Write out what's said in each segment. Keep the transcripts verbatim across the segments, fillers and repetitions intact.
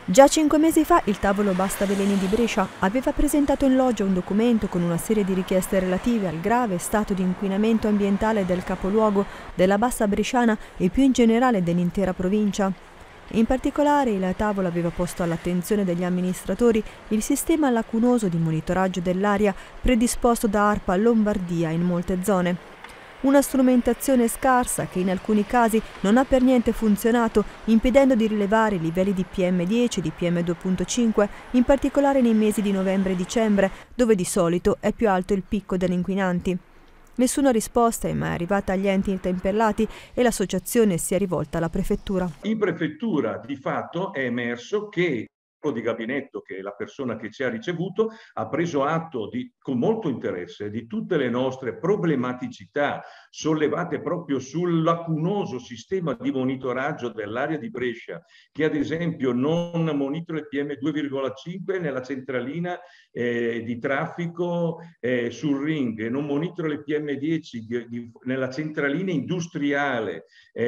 Già cinque mesi fa il tavolo Basta Veleni di Brescia aveva presentato in loggia un documento con una serie di richieste relative al grave stato di inquinamento ambientale del capoluogo, della Bassa Bresciana e più in generale dell'intera provincia. In particolare il tavolo aveva posto all'attenzione degli amministratori il sistema lacunoso di monitoraggio dell'aria predisposto da ARPA Lombardia in molte zone. Una strumentazione scarsa che in alcuni casi non ha per niente funzionato, impedendo di rilevare i livelli di P M dieci e di P M due virgola cinque, in particolare nei mesi di novembre e dicembre, dove di solito è più alto il picco degli inquinanti. Nessuna risposta è mai arrivata agli enti interpellati e l'associazione si è rivolta alla prefettura. In prefettura di fatto è emerso che di gabinetto, che è la persona che ci ha ricevuto, ha preso atto di, con molto interesse di tutte le nostre problematicità sollevate proprio sul lacunoso sistema di monitoraggio dell'area di Brescia, che ad esempio non monitora il P M due virgola cinque nella centralina eh, di traffico eh, sul ring, non monitora il P M dieci di, di, nella centralina industriale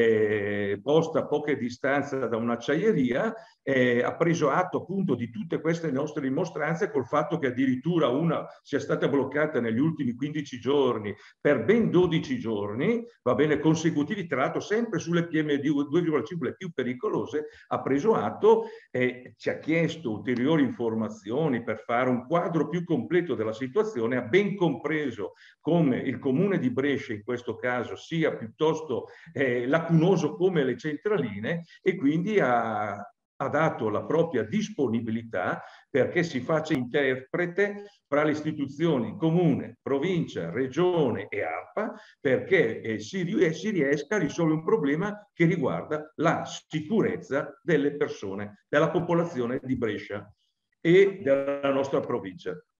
eh, posta a poche distanze da un'acciaieria. Eh, ha preso atto appunto di tutte queste nostre dimostranze, col fatto che addirittura una sia stata bloccata negli ultimi quindici giorni per ben dodici giorni, va bene, consecutivi, tra l'altro sempre sulle P M due virgola cinque le più pericolose. Ha preso atto e ci ha chiesto ulteriori informazioni per fare un quadro più completo della situazione, ha ben compreso come il comune di Brescia in questo caso sia piuttosto eh, lacunoso come le centraline, e quindi ha ha dato la propria disponibilità perché si faccia interprete fra le istituzioni comune, provincia, regione e ARPA, perché eh, si, si riesca a risolvere un problema che riguarda la sicurezza delle persone, della popolazione di Brescia e della nostra provincia.